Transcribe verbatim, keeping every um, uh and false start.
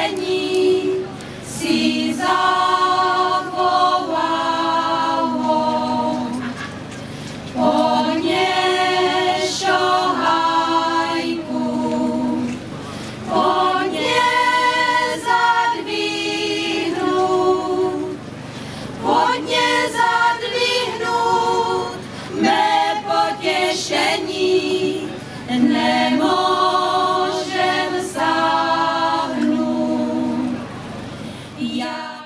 potěšení si zavolalo. Poně šohajku, poně zadvihnout, poně zadvihnout mé potěšení, nemůžem sáhnout. Já